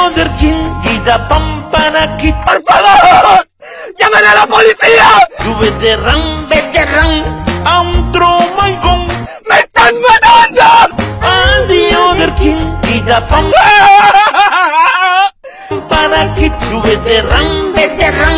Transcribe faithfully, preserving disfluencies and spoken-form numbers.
other king, quita pam para kit. ¡Por favor! ¡Llamen a la policía! You veteran, veteran, I'm throw my gun. ¡Me están matando! I'm the other king, quita pam para kit. You veteran, veteran.